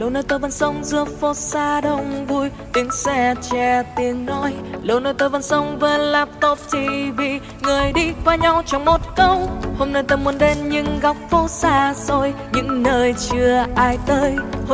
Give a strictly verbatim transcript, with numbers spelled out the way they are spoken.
lâu nơi tôi vẫn sống giữa phố xa đông vui, tiếng xe che tiếng nói. Lâu nơi tôi vẫn sống với laptop ti vi, người đi qua nhau trong một câu. Hôm nay tôi muốn đến những góc phố xa xôi, những nơi chưa ai tới.